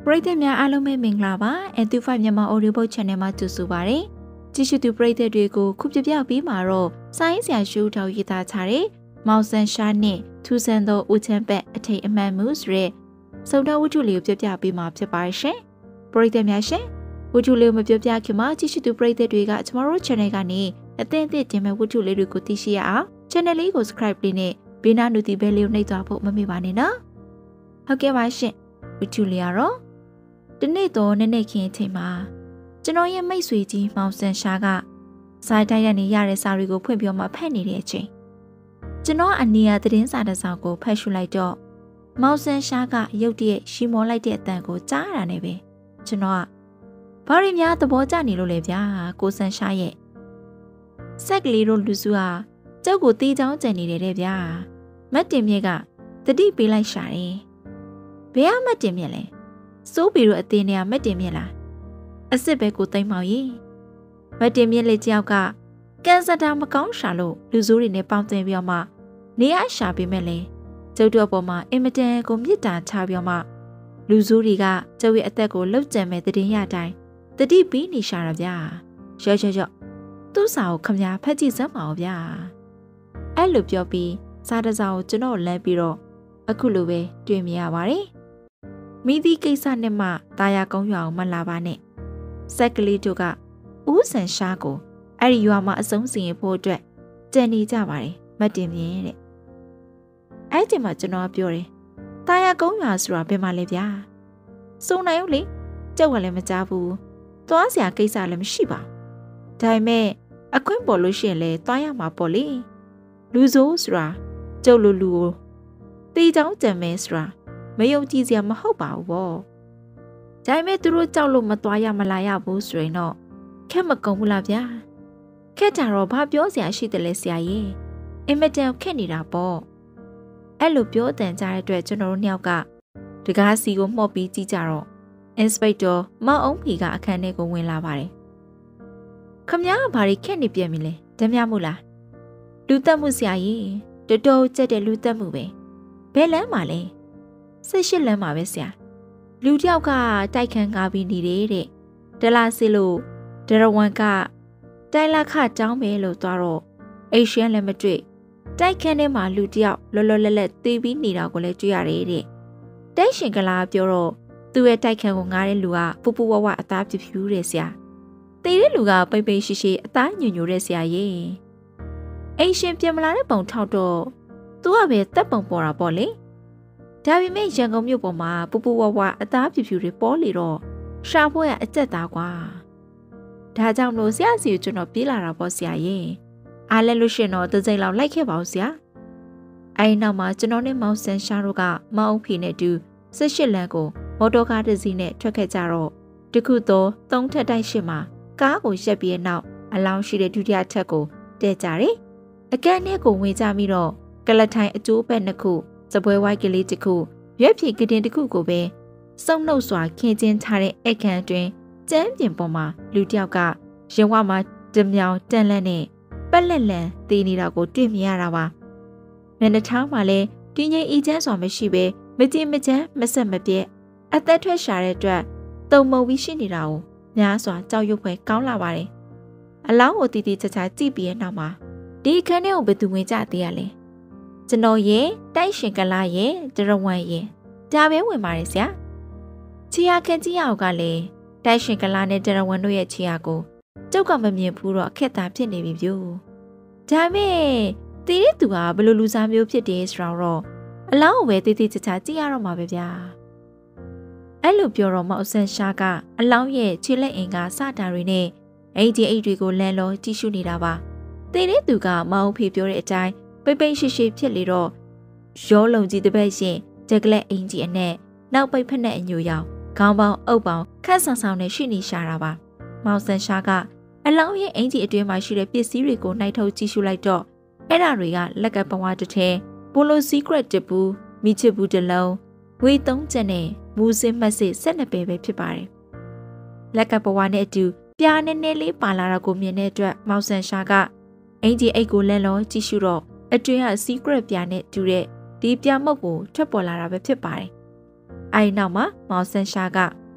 ရိသတ်များအားလုံးပဲမင်္ဂလာပါ။ N25 မြန်မာ Audio Book Channel မှာကြိုဆိုပါရစေ။ကြည့်ရှုသူပရိသတ်တွေကိုခုပြပြပေးမှာတော့စာရေးဆရာရှုထောက်ရေးသားထားတဲ့မောင်ဆန်ရှားနဲ့ထူးဆန်းသောဦးချမ်းပတ်အထိတ်အမှန်မှုဆိုတဲ့စုံတော်ဝတ္ထုလေးကိုပြပြပေးမှာဖြစ်ပါရှင်။ပရိသတ်များရှင်ဝတ္ထုလေးကိုမပြပြခင်မှာကြည့်ရှုသူပရိသတ်တွေကကျမတို့ channel ကနေအသင့်အသင့်တင်မဲ့ဝတ္ထုလေးတွေကိုသိရှိရအောင် channel လေးကို subscribe လေးနဲ့ဘေးနား notification လေးကိုနှိပ်သွားဖို့မမေ့ပါနဲ့နော်။ဟုတ်ကဲ့ပါရှင်ဝတ္ထုလေးကတော့ဒီနေ့တော့နေ့ခင်းအချိန်မှာကျွန်တော်ရဲ့မိတ်ဆွေကြီးမောင်ဆန်ရှားကစာတိုက်ရနေရတဲ့စာတွေကိုဖွင့်ပြမှဖတ်နေတဲ့အချိန်ကျွန်တော်အနီးအသတင်းစာတစ်စောင်ကိုဖတ်ရှုလိုက်တော့မောင်ဆန်ရှားကရုတ်တရက်ရှီမောလိုက်တဲ့အတန်ကိုကြားရတာနဲ့ပဲကျွန်တော်ကဘာရီများသဘောကျနေလို့လဲဗျာကိုဆန်ရှားရဲ့ဆက်ကလေးတို့လူစုဟာကျောက်ကိုတီးချောင်းကျန်နေတယ်တဲ့ဗျာမတ်တင်မြက်ကတတိပေးလိုက်ရှာတယ်ဘယ်ကမတ်တင်မြက်လဲစိုးပြီးတော့အတင်းနဲ့မတ်တင်မြက်လားအစ်စ်ပဲကိုသိမ့်မောင်ကြီးမတ်တင်မြက်လေးကြောက်ကကန်ဆာတာမကောင်းရှာလို့လူဆိုးတွေနဲ့ပေါင်းတင်ပြီးတော့မှနေရရှာပေးမဲ့လေကျုပ်တို့အပေါ်မှာအင်မတန်ကိုမြစ်တာချပြီးတော့မှလူဆိုးတွေကကျုပ်ရဲ့အသက်ကိုလှုပ်ကြံမဲ့တည်င်းရတိုင်းတတိပြီးနေရှာတာဗျာရော့သူ့စာကိုခမညာဖက်ကြည့်စမ်းပါဦးဗျာအဲ့လိုပြောပြီးစာတစောင်ကိုကျွန်တော်လမ်းပြီးတော့အခုလိုပဲတွေ့မြင်ရပါတယ်မိသည့်ကိစ္စနဲ့မှတာယာကုန်းရွာကိုမလာပါနဲ့ဆက်ကလေးတို့ကဦးဆန်ရှားကိုအဲ့ဒီရွာမှာအဆုံးစီရင်ဖို့အတွက်ကြံနေကြပါတယ်မတ်တင်မြင်တဲ့အဲ့ဒီမှာကျွန်တော်ပြောတယ်တာယာကုန်းရွာဆိုတာဘယ်မှာလဲဗျာစုံနိုင်ဦးလေကြောက်ကလည်းမကြားဘူးသွားစရာကိစ္စလည်းမရှိပါဘူးဒါပေမဲ့အခွင့်ပေါ်လို့ရှိရင်လည်းသွားရမှာပေါ့လေလူဆိုးဆိုတာကျုပ်လူကိုတေးချောင်းကြံမဲဆိုတာမယုံကြည်စရာမဟုတ်ပါဘူးပေါ့ဒါပေမဲ့သူတို့ကြောက်လို့မသွားရမလာရဘူးဆိုရင်တော့ခက်မကုန်ဘူးလားဗျာခက်တာတော့ဘာပြောစရာရှိတယ်လဲဆရာကြီးအင်မတန်ခက်နေတာပေါ့အဲ့လိုပြောတန်ကြတဲ့အတွက်ကျွန်တော်တို့နှစ်ယောက်ကတကားစီကိုမှော့ပြီးကြည့်ကြတော့ Inspector မောင်အောင်ဖီကအခန်းထဲကိုဝင်လာပါတယ်ခမ ्या ကဘာတွေခက်နေပြန်ပြီလဲဓမြမို့လားလူတက်မှုဆရာကြီးတော်တော်ကြက်တဲ့လူတက်မှုပဲဘယ်လမ်းမှာလဲ18လမ်းမှာပဲဆရာလူတယောက်ကတိုက်ခန်းကားပြီးနေတယ်တဲ့ဒလာစီလို့ဒရဝန်ကတိုင်လာခတောင်းမယ်လို့သွားတော့အိရှန်လည်းမတွေ့တိုက်ခန်းထဲမှာလူတယောက်လောလောလတ်လတ်သေးပြီးနေတာကိုလည်းတွေ့ရတယ်တဲ့တိုက်ရှင်ကလာပြောတော့သူ့ရဲ့တိုက်ခန်းကိုငားတဲ့လူကပူပူဝဝအသားပြပြူးတဲ့ဆရာသေတဲ့လူကပိတ်ပိတ်ရှိရှိအသားညွညွတဲ့ဆရာရဲ့အိရှင်ပြန်မလာတဲ့ပုံထောက်တော့သူကပဲတက်ပုံပေါ်တာပေါ့လေဒါပေမဲ့ရန်ကုန်မြို့ပေါ်မှာပူပူဝဝအသားပြပြူတွေပေါ်လေတော့ရှာဖို့ရအကျက်သားကွာဒါကြောင့်မလို့ဆရာစီကိုကျွန်တော်ပြေးလာတာပေါ့ဆရာရဲ့အားလဲလို့ရှင်တော့တစ်စိမ့်လောက်လိုက်ခဲ့ပါဦးဆရာအဲဒီနောက်မှာကျွန်တော်နဲ့မောင်ဆန်ရှားတို့ကမောင်အုပ်ဖီနဲ့တူ18လမ်းကိုမော်တော်ကားတစ်စီးနဲ့ထွက်ခဲ့ကြတော့တခုတော့3ထပ်တိုက်ရှိမှာကားကိုရက်ပြီးနောက်အလောင်းရှိတဲ့ဒုတိယထပ်ကိုတဲကြတယ်အကန့်နဲ့ကိုဝင်ကြပြီးတော့ကလထိုင်အကျိုးဘက်နှစ်ခုစပွဲဝိုက်ကလေးတစ်ခုရွက်ဖြေကတင်တစ်ခုကိုပဲစုံနှုတ်စွာခင်းကျင်းထားတဲ့အခန်းတွင်ကျမ်းပြင်ပေါ်မှာလူတစ်ယောက်ကရင်ဝမှာတမြောင်တန်လန့်နဲ့ပက်လက်လန်တည်နေတာကိုတွေ့မြင်ရတာပါမျက်နှာထောင်းမှာလည်းတင်းငိမ့်အီချမ်းစွာမရှိပဲမကြင်မကြမ်းမဆက်မပြက်အသက်ထွက်ရှာတဲ့အတွက်တုံမုံပြီးရှိနေတာကိုများစွာကြောက်ရွံ့ဖွယ်ကောင်းလာပါတယ်အလောင်းကိုတီတီချာချာကြည့်ပြီးတဲ့နောက်မှာဒီအခန်းထဲကိုဘယ်သူဝင်ကြသေးရလဲကျွန်တော်ရဲ့တိုက်ရှင်ကလာရဲ့ဒရဝန်ရဲ့ဒါပဲဝင်ပါတယ်ဆရာချီယာခန့်ကြီးအောင်ကလည်းတိုက်ရှင်ကလာနဲ့ဒရဝန်တို့ရဲ့ချီယာကိုကျောက်ကမမြင်ဘူးတော့အခက်သားဖြစ်နေပြီဗျို့ဒါမဲ့တီးတဲ့သူကဘယ်လိုလူစားမျိုးဖြစ်တယ်ဆိုတော့အလောင်းကိုပဲတီတီချာချာကြည့်ရတော့မှာပဲဗျာအဲ့လိုပြောတော့မောင်ဆန်ရှားကအလောင်းရဲ့ခြေလက်အင်ကစတာတွေနဲ့အိတ်တွေကိုလန်လောကြည့်ရှုနေတာပါတီးတဲ့သူကမောင်ဖေပြောတဲ့အတိုင်းပိတ်ပိတ်ရှိရှိဖြစ်လေတော့ရောလုံကြီးတစ်ပတ်ရှင်ဂျက်ကလက်အင်ကြီးအနဲ့နောက်ပိတ်ဖက်နဲ့အညိုရောင်ခေါင်းပေါင်းအုပ်ပေါင်းခက်ဆန်ဆောင်နဲ့ရှိနေရှာတာပါမောင်ဆန်ရှားကအလောင်းရဲ့အင်ကြီးအတွင်းမှာရှိတဲ့ပစ္စည်းတွေကိုနှိုက်ထုတ်ကြည့်ရှုလိုက်တော့အဲ့ဒါတွေကလက်ကပဝါတစ်ထဲပိုလိုစီကရက်တပူမိချစ်ဘူးတစ်လုံးဝေး3ချက်နဲ့မူစင်းမှတ်စစ်12ပဲဖြစ်ပါတယ်လက်ကပဝါနဲ့အတူပြားနဲ့နဲ့လေးပါလာတာကိုမြင်တဲ့အတွက်မောင်ဆန်ရှားကအင်ကြီးအိတ်ကိုလဲလောကြည့်ရှုတော့အတွင်းက secret ပြားနဲ့တူတဲ့ဒီပြားမုတ်ကိုထွက်ပေါ်လာတာပဲဖြစ်ပါတယ်အဲဒီနောက်မှာမောင်ဆန်ရှားက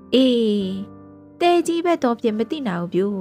အေးတဲကြီးပဲတော့ပြင်မသိနိုင်ဘူးဗျ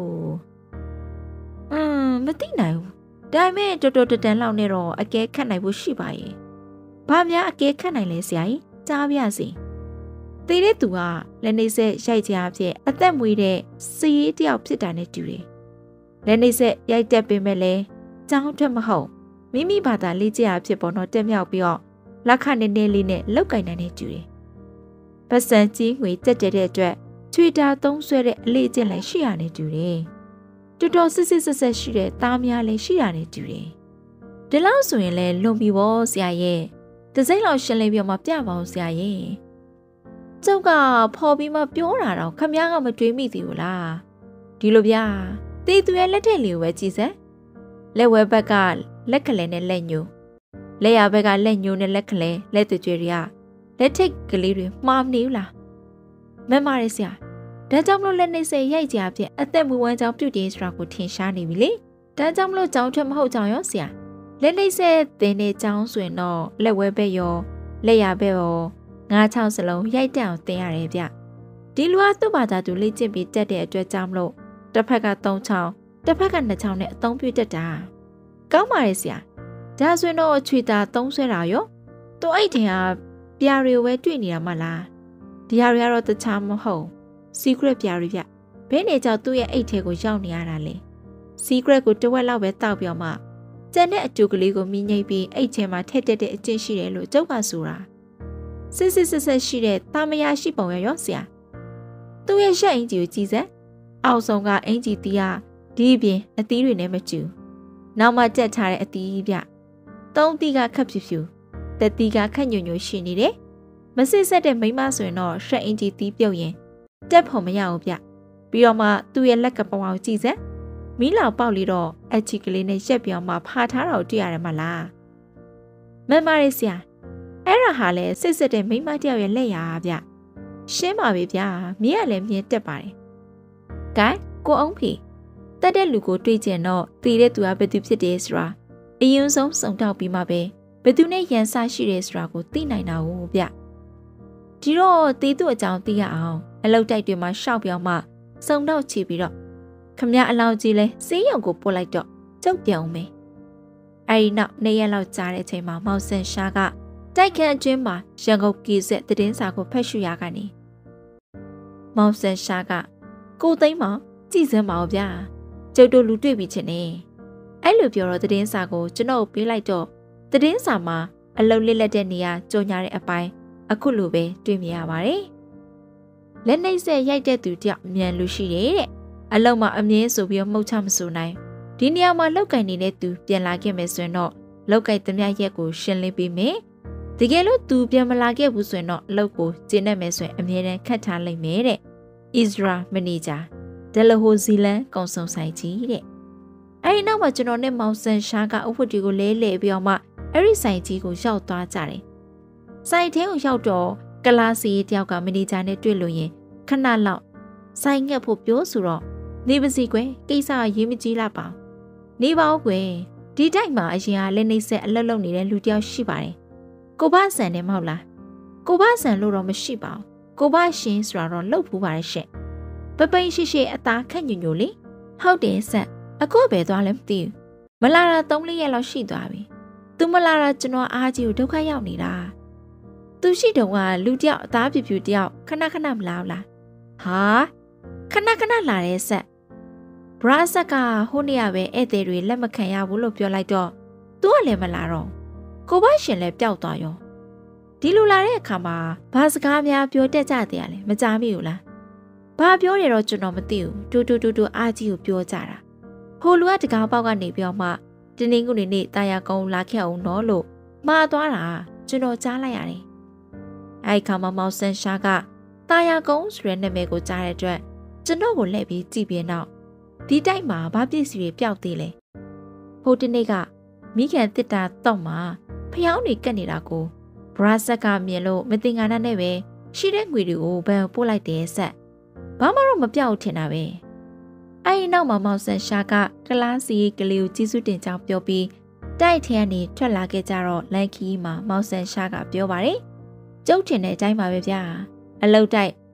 မသိနိုင်ဘူးဒါပေမဲ့တော်တော်တန်လောက်နဲ့တော့အကဲခတ်နိုင်ဖို့ရှိပါရဲ့ဘာများအကဲခတ်နိုင်လဲဆရာကြီးကြားပြစီသေတဲ့သူကလက်နေဆက်ရိုက်ကြအဖြစ်အသက်မွေးတဲ့စီးတယောက်ဖြစ်တာနဲ့တူတယ်လက်နေဆက်ရိုက်တက်ပေမဲ့လည်းကြောင်းထွက်မဟုတ်မိမိဘာသာလေးကြအဖြစ်ပေါ်တော့တက်မြောက်ပြီးတော့လက်ခနဲ့နေလေးနဲ့လောက်ကင်နိုင်နေတူတယ်ပတ်စံကြီးငွေတက်တဲ့အတွက်ချွေတာသုံးဆွဲတဲ့အလေးကျင့်လည်းရှိရနေတူတယ်တော်တော်စစ်စစ်ဆက်ဆက်ရှိတဲ့သားများလည်းရှိရနေတူတယ်ဒီလောက်ဆိုရင်လည်းလွန်ပြီပေါ့ဆရာရဲ့တစ်စိမ့်လောက်ရှင်းလင်းပြမပြပါအောင်ဆရာရဲ့ကျုပ်ကဖော်ပြီးမှပြောတာတော့ခမည်းကမတွေးမိသေးဘူးလားဒီလိုဗျာတေးသူရဲ့လက်ထက်လေးကိုပဲကြည့်စမ်းလက်ဝဲဘက်ကလက်ကလေးနဲ့လက်ညိုလက်ရဘက်ကလက်ညိုနဲ့လက်ကလေးလက်သွေးကြွတွေကလက်ထိတ်ကလေးတွေမှားမနေဘူးလားမမရဆရာဒါကြောင့်မလို့လက်နေစေရိုက်ကြအဖြစ်အသက်မူဝမ်းကြောင့်ပြုတ်တယ်ဆိုတာကိုထင်ရှားနေပြီလေဒါကြောင့်မလို့ကြောင်းထွက်မဟုတ်ကြောင်ရောဆရာလက်နေစေတင်နေကြောင်းဆိုရင်တော့လက်ဝဲဘက်ရောလက်ရဘက်ရော9-6စလုံးရိုက်တအောင်တင်ရတယ်ဗျဒီလူကသူ့ဘာသာသူလေ့ကျင့်ပြီးတက်တဲ့အတွက်ကြောင့်မလို့တစ်ဖက်က3-6တစ်ဖက်က2-6နဲ့အသုံးပြုတတ်တာကောင်းပါရဲ့ဆရာဒါဆိုရင်တော့ချွေတာသုံးဆွဲတာရောသူအဲ့ထင်ကပြားတွေကိုပဲတွေ့နေတာမလားဒီဟာတွေကတော့တခြားမဟုတ် secret ပြားတွေဗျဘယ်နေကြောင့်သူ့ရဲ့အိတ်ထဲကိုရောက်နေရတာလဲ secret ကိုတဝက်လောက်ပဲတောက်ပြောမှကျန်တဲ့အတူကလေးကိုမြင်ငိမ့်ပြီးအိတ်ထဲမှာထည့်တက်တဲ့အကျင့်ရှိတယ်လို့ကျုပ်ကဆိုတာစစ်ဆက်ရှိတဲ့တာမယာရှိပုံရောဆရာသူ့ရဲ့ရှက်အင်ကြီးကိုကြည်စမ်းအောက်ဆုံးကအင်ကြီးတီးဟာဒီအပြင်အသီးတွေနဲ့မကျူနောက်မှတက်ထားတဲ့အသီးဗျသုံးသီးကခက်ဖြူဖြူတက်သီးကခက်ညွညွရှိနေတယ်မစစ်ဆက်တဲ့မိန်းမဆိုရင်တော့ရှက်အင်ကြီးတီးပြုတ်ရင်တက်ဖို့မရဘူးဗျပြီးတော့မှသူ့ရဲ့လက်ကပဝါကိုကြည်စမ်းမီးလောင်ပေါက်လေးတော့အချီကလေးနဲ့ရက်ပြောင်းမှဖာထားတာကိုတွေ့ရတယ်မလားမမရေးဆရာအဲ့ဒါဟာလဲစစ်စစ်တဲ့မိန်းမတယောက်ရဲ့လက်ရာဗျရှင်းပါပြီဗျာမင်းကလည်းမြင်တက်ပါတယ်ဂိုင်းကိုအောင်ဖေတက်တဲ့လူကိုတွေ့ကြတော့တည်တဲ့သူကဘယ်သူဖြစ်တယ်ဆိုတာအရင်ဆုံးစုံတောက်ပြီးမှပဲဘယ်သူနဲ့ရန်စရှိတယ်ဆိုတာကိုသိနိုင်တာကိုဗျဒီတော့တေးသူ့အကြောင်းသိရအောင်အလောက်တိုက်တွေမှာရှောက်ပြောင်းမှစုံတော့ချီပြီးတော့ခမရအလောင်းကြီးလဲစေးရုံကိုပို့လိုက်တော့ကျုပ်ပြောင်းမယ်အဲဒီနောက်2ရက်လောက်ကြာတဲ့အချိန်မှာမောင်ဆန်ရှားကတိုက်ခန်းအတွင်းမှာရန်ကုန်ကီဆက်သတင်းစာကိုဖတ်ရှုရကနေမောင်ဆန်ရှားကကိုသိမ်းမောင်ကြည်စမ်းပါဦးဗျာကျုပ်တို့လူတွေ့ပြီချင်းနေအဲ့လိုပြောတော့သတင်းစာကိုကျွန်တော်ပေးလိုက်တော့သတင်းစာမှာအလုံးလစ်လက်တဲ့နေရာကြော်ညာတဲ့အပိုင်းအခုလိုပဲတွေ့မြင်ရပါတယ်လက်နှိပ်ဆက်ရိုက်တဲ့သူတယောက်အမြန်လူရှိတယ်တဲ့အလုံးမှာအမြင်ဆိုပြီးမှုတ်ချမဆိုနိုင်ဒီနေရာမှာလောက်ကင်နေတဲ့သူပြန်လာခဲ့မယ်ဆိုရင်တော့လောက်ကင်သမျှရက်ကိုရှင်းလင်းပေးမယ်တကယ်လို့သူပြန်မလာခဲ့ဘူးဆိုရင်တော့အလုပ်ကိုကျင်းနေမယ်ဆိုရင်အမြဲတမ်းခတ်ထားလိုက်မယ်တဲ့ Israel Manager ဒလဟိုဇီလန်ကောင်ဆောင်ဆိုင်ကြီးတဲ့အဲဒီနောက်မှာကျွန်တော်နဲ့မောင်ဆန်ရှားကအဝတ်တွေကိုလဲလှယ်ပြီးတော့မှအဲ့ဒီဆိုင်ကြီးကိုရောက်သွားကြတယ်ဆိုင်ထဲကိုရောက်တော့ကလာစီတယောက်ကမန်နေဂျာနဲ့တွေ့လို့ရင်ခဏလောက်ဆိုင်ငှက်ဖို့ပြောဆိုတော့နေပါစီကွယ်ကိစ္စရေးမကြီးလာပါနေပါဦးကွယ်ဒီတိုက်မှာအရင်ကလက်နှိပ်ဆက်အလုပ်လုပ်နေတဲ့လူတယောက်ရှိပါတယ်ကိုဘဆန်နဲ့မဟုတ်လားကိုဘဆန်လို့တော့မရှိပါဘူးကိုဘရှင်ဆိုတာတော့လှုပ်ဖူးပါတယ်ရှင့်ပပိန်ရှိရှိအသားခက်ညွညွလေးဟုတ်တယ်ဆက်အခုပဲသွားလဲမသိဘူးမလာတာ3-4ရက်လောက်ရှိသွားပြီသူမလာတာကျွန်တော်အားကြီးကိုဒုက္ခရောက်နေတာသူရှိတော့ကလူတယောက်အသားပြပြတယောက်ခဏမလာဘူးလားဟာခဏလာတဲ့ဆက်ဘရာဆက်ကဟိုနေ့ကပဲဧည့်သည်တွေလက်မခံရဘူးလို့ပြောလိုက်တော့သူကလည်းမလာတော့ကိုဘရှင်လည်းပျောက်သွားရောဒီလိုလာတဲ့အခါမှာဘာစကားများပြောတတ်ကြတယ်လဲမကြားမိဘူးလားဘာပြောတယ်တော့ကျွန်တော်မသိဘူးတူအားကြီးကိုပြောကြတာဟိုလူကတကားပေါက်ကနေပြောမှတင်းတင်းကုန်နေတာယာကုန်းလာခဲ့အောင်နော်လို့မှားသွားတာကျွန်တော်ကြားလိုက်ရတယ်အဲ့ခါမှာမောင်ဆန်ရှားကတာယာကုန်းဆိုတဲ့နာမည်ကိုကြားတဲ့အတွက်ကျွန်တော်ကိုလှည့်ပြီးကြည့်ပြင်းတော့ဒီတိုက်မှာဘာပစ္စည်းတွေပျောက်သေးလဲဟိုတနေ့ကမိခင်တစ်တာတော့မှာဖျောင်းတွေကတ်နေတာကိုဘရာဆက်ကမြင်လို့မတင်ငါနဲ့ပဲရှိတဲ့ငွေတွေကိုဘန်ပို့လိုက်တယ်ဆက်ဘာမှတော့မပြောက်ထင်တာပဲအဲ့ဒီနောက်မှာမောင်ဆန်ရှားကကလားစီကလေးကိုကြီးစုတင်ကြောင်းပြောပြီးတိုက်ထဲကနေထွက်လာခဲ့ကြတော့လန်ခီမှာမောင်ဆန်ရှားကပြောပါတယ်ကျုပ်ထင်တဲ့အတိုင်းပါပဲဗျာအလုတ်တိုက်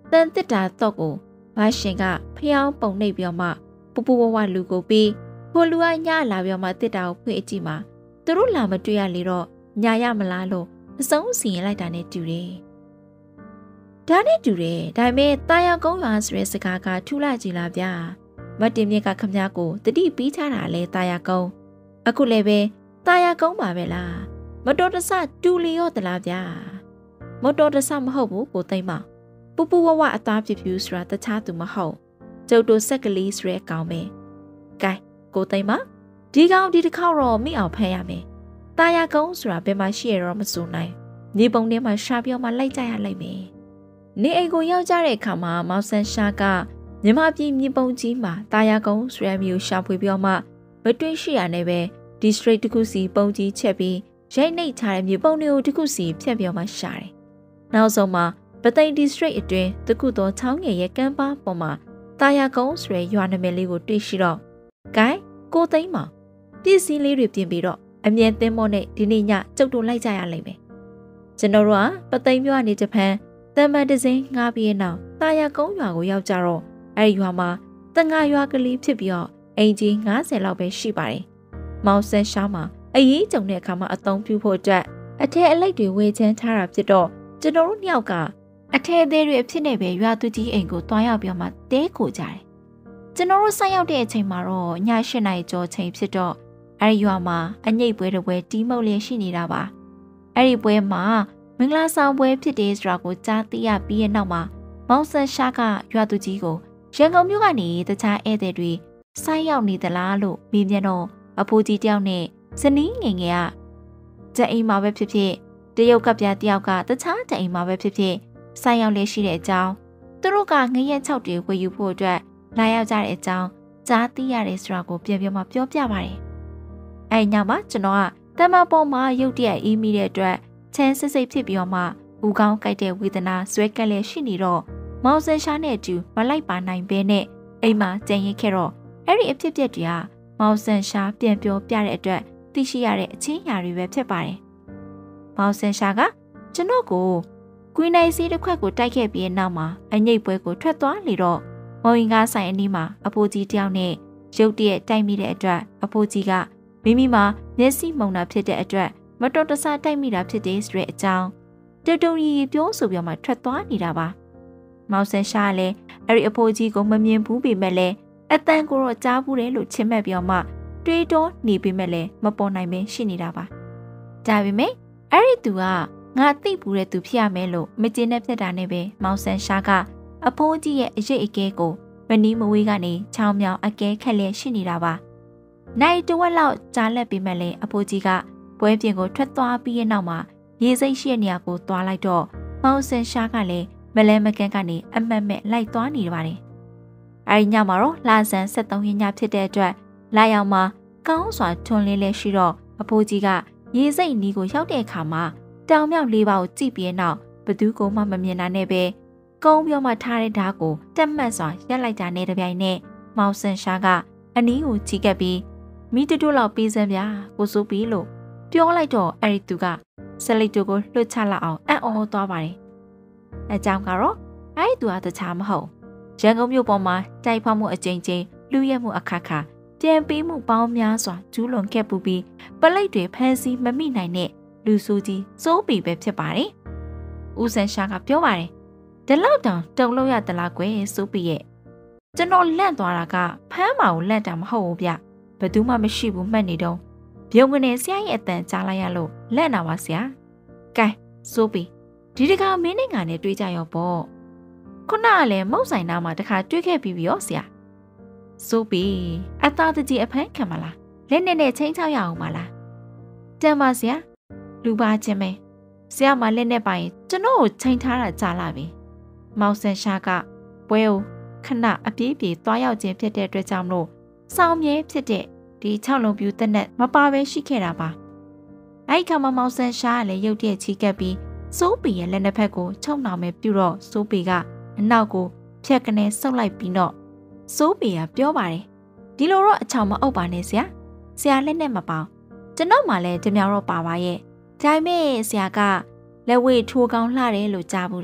တန်တစ်တာတော့ကိုဘာရှင်ကဖျောင်းပုံနှိပ်ပြောမှပူပူဝဝလူကိုပြီးခိုလူကညလာပြောမှတစ်တာကိုဖွင့်အကြည့်မှာသူတို့လာမတွေ့ရလေတော့ညာရမလားလို့အဆုံးစီရင်လိုက်တာနဲ့တူတယ်။ဒါနဲ့တူတယ်ဒါပေမဲ့တာယာကုန်းရွာဆိုတဲ့စကားကထူလာကြည်လားဗျာ။မတင်မြင့်ကခမကိုတတိပြီးချတာလဲတာယာကုန်းအခုလည်းပဲတာယာကုန်းပါပဲလားမတော်တဆတူလီရောတလားဗျာမတော်တဆမဟုတ်ဘူးကိုသိမ့်မပူပူဝဝအသားပြပြူဆိုတာတခြားသူမဟုတ်ကျုပ်တို့ဆက်ကလေးဆိုတဲ့အကောင်ပဲကဲကိုသိမ့်မဒီကောင်ဒီတစ်ခေါက်တော့မိအောင်ဖမ်းရမယ်တာယာကုန်းဆိုတာဘယ်မှာရှိရတော့မစိုးနိုင်နေပုံထဲမှာရှာပြောမှလိုက်ကြရလိုက်မယ်နေအိမ်ကိုရောက်ကြတဲ့အခါမှာမောင်ဆန်းရှားကမြမပြည်မြေပုံကြီးမှာတာယာကုန်းဆိုတဲ့မျိုးရှာဖွေပြောမှမတွေ့ရှိရနဲ့ပဲ district တစ်ခုစီပုံကြီးချက်ပြီးရိုက်နှိပ်ထားတဲ့မြေပုံတွေကိုတစ်ခုစီဖြတ်ပြောမှရှာတယ်နောက်ဆုံးမှာပသိမ် district အတွင်းတခုသောချောင်းငယ်ရဲ့ကမ်းပါးပေါ်မှာတာယာကုန်းဆိုတဲ့ရွာနာမည်လေးကိုတွေ့ရှိတော့ဂိုင်းကိုသိန်းမောင်ပစ္စည်းလေးတွေပြင်ပြီးတော့အမြဲသင်းမောနဲ့ဒီနေ့ညကျုပ်တို့လိုက်ကြရလိမ့်မယ်ကျွန်တော်တို့ကပသိမ်မြို့ကနေဂျပန်တမန်တစင်းငားပြီးနောက်တာယာကုန်းရွာကိုရောက်ကြတော့အဲဒီရွာမှာတငါရွာကလေးဖြစ်ပြီးတော့အိမ်ကြီး90လောက်ပဲရှိပါတယ်မောင်ဆန်းရှားမှာအရေးကြုံတဲ့အခါမှာအသုံးပြုဖို့အတွက်အထက်အလိတ်တွေဝေချမ်းထားတာဖြစ်တော့ကျွန်တော်တို့နှစ်ယောက်ကအထက်သေးတွေအဖြစ်နဲ့ပဲရွာသူကြီးအိမ်ကိုတွားရောက်ပြီးမှတဲခိုကြတယ်ကျွန်တော်တို့ဆက်ရောက်တဲ့အချိန်မှာတော့ည8နာရီကျော်ချိန်ဖြစ်တော့အဲဒီရွာမှာအငိတ်ပွဲတစ်ပွဲတီးမှုတ်လျက်ရှိနေတာပါအဲ့ဒီပွဲမှာမင်္ဂလာဆောင်ပွဲဖြစ်တယ်ဆိုတာကိုကြားသိရပြီးရဲ့နောက်မှာမောင်ဆန်းရှားကရွာသူကြီးကိုရန်ကုန်မြို့ကနေတခြားဧည့်သည်တွေဆိုင်းရောက်နေသလားလို့မေးမြန်းတော့အဖိုးကြီးတယောက်နဲ့ဇနီးငယ်ငယ်ကကြအိမ်မှာပဲဖြစ်ဖြစ်တရုတ်ကပြတယောက်ကတခြားကြအိမ်မှာပဲဖြစ်ဖြစ်ဆိုင်းရောက်လေရှိတဲ့အကြောင်းသူတို့ကငရက်6တွေဝယ်ယူဖို့အတွက်လာရောက်ကြတဲ့အကြောင်းကြားသိရတယ်ဆိုတာကိုပြန်ပြောပြပါတယ်အဲ့ညမှာကျွန်တော်ကတမပေါ်မှာရုတ်တရက်အေးမိတဲ့အတွက်ချမ်းစစ်စိတ်ဖြစ်ပြီးတော့မှဦးကောင်းကြိုက်တဲ့ဝေဒနာဆွဲကက်လည်းရှိနေတော့မောင်ဆန်းရှားနဲ့အတူမလိုက်ပါနိုင်ဘဲနဲ့အိမ်မှာကြံရင်ခဲ့တော့အဲ့ဒီအဖြစ်ပြက်တွေကမောင်ဆန်းရှားပြန်ပြောပြတဲ့အတွက်သိရှိရတဲ့အချင်းအရာတွေပဲဖြစ်ပါတယ်မောင်ဆန်းရှားကကျွန်တော်ကိုကွီနိုင်စီတစ်ခွက်ကိုတိုက်ခဲ့ပြီးနောက်မှာအငိတ်ပွဲကိုထွက်သွားလေတော့မောင်ရင်ကားဆိုင်အနီးမှာအဖိုးကြီးတယောက်နဲ့ရုတ်တရက်တိုက်မိတဲ့အတွက်အဖိုးကြီးကမိမိမှာမျက်စိမှုန်တာဖြစ်တဲ့အတွက်မတော်တဆတိုက်မိတာဖြစ်တဲ့ဆိုတဲ့အကြောင်းတူတူရီပြောဆိုပြမှထွက်သွားနေတာပါမောင်ဆန်းရှားလည်းအဲ့ဒီအဖိုးကြီးကိုမမြင်ဘူးပေမဲ့လည်းအတန်ကိုတော့ကြားဘူးတယ်လို့ချင်မဲ့ပြောမှတွေးတောနေပေမဲ့လည်းမပေါ်နိုင်ပဲရှိနေတာပါဒါပေမဲ့အဲ့ဒီသူကငါသိဘူးတဲ့သူဖြစ်ရမယ်လို့မကျေနပ်ဖြစ်တာနဲ့ပဲမောင်ဆန်းရှားကအဖိုးကြီးရဲ့အရေးအကဲကိုမနီးမဝေးကနေချောင်းမြောင်အကဲခက်လျက်ရှိနေတာပါနိုင်တဝက်လောက်ကြားလက်ပေမဲ့လည်းအဖိုးကြီးကပွဲပြင်ကိုထွက်သွားပြီးရဲ့နောက်မှာရေစိတ်ရှိတဲ့နေရာကိုသွားလိုက်တော့မောင်ဆန်းရှားကလည်းမလဲမကန်းကနေအမတ်မဲ့လိုက်သွားနေပါတယ်အဲဒီညမှာတော့လာဆန်73ရက်ညဖြစ်တဲ့အတွက်လာရောက်မှာကောင်းစွာထွန်းလင်းလဲရှိတော့အဖိုးကြီးကရေစိတ်နီးကိုရောက်တဲ့အခါမှာတောင်မြောက်လေးပါးကိုကြည့်ပြီးနောက်ဘသူကိုမှမမြင်တာနဲ့ပဲကုန်းပြောမှထားတဲ့ဓာတ်ကိုတက်မှတ်စွာရက်လိုက်တာနဲ့တပြိုင်နက်မောင်ဆန်းရှားကအနီးကိုချီကပ်ပြီးမိတူတူလောက်ပေးစမ်းဗျာကိုစိုးပြီးလို့ပြောလိုက်တော့အဲ့ဒီသူကဆလိတ်တူကိုလွှတ်ချလောက်အောင်အံ့ဩသွားပါတယ်အကြောင်းကတော့အဲ့ဒီသူကတခြားမဟုတ်ရန်ကုန်မြို့ပေါ်မှာတိုက်ဖောက်မှုအကြိမ်ကြိမ်လူရဲမှုအခါခါပြန်ပေးမှုပေါင်းများစွာကျူးလွန်ခဲ့ပူပြီးပလိတ်တွေဖမ်းဆီးမမိနိုင်တဲ့လူဆိုးကြီးစိုးပီပဲဖြစ်ပါတယ်ဦးဆန်းရှားကပြောပါတယ်ဒီလောက်တောင်တုံလို့ရသလားကွယ်စိုးပီရဲ့ကျွန်တော်လန့်သွားတာကဖမ်းပါကိုလန့်တာမဟုတ်ဘူးဗျဘယ်သူမှမရှိဘူးမှတ်နေတော့ပြုံးကနေဆရာရဲ့အတန်ကြားလိုက်ရလို့လက်နာပါဆရာကဲစိုးပီဒီတခါမင်းနဲ့ငါနဲ့တွေ့ကြရောပေါ့ခုနကလည်းမုတ်ဆိုင်နာမှာတခါတွေ့ခဲ့ပြီးရောဆရာစိုးပီအသားတကြီးအဖမ်းခံမလားလက်နဲ့ချင်းချောက်ရအောင်မလားတန်ပါဆရာလူပါချင်းပဲဆရာမလက်နဲ့ပိုင်ကျွန်တော်ကိုချိန်ထားတာကြားလာပြီမောင်ဆန်းရှားကပွဲကိုခဏအပြေးပြေးသွားရောက်ခြင်းဖြစ်တဲ့အတွက်ကြောင့်မလို့စောင်းမြဲဖြစ်တဲ့ဒီ6လုံးပြူတက်နဲ့မပါပဲရှိခဲ့တာပါအဲ့ဒီခါမှာမောင်ဆန်းရှားကလည်းရုတ်တရက်ချီကပ်ပြီးစိုးပီရဲ့လက်နှစ်ဖက်ကိုချုံနှောင်မဲ့ပြုတော့စိုးပီကအနောက်ကိုဖြတ်ကနေဆုပ်လိုက်ပြီးတော့စိုးပီကပြောပါတယ်ဒီလိုတော့အချောင်မအုပ်ပါနဲ့ဆရာလက်နဲ့မပေါင်းကျွန်တော်မှလည်းဒီမြောင်တော့ပါပါရဲ့ဒါပေမဲ့ဆရာကလက်ဝဲထိုးကောင်းလှတယ်လို့ကြားဘူးတယ်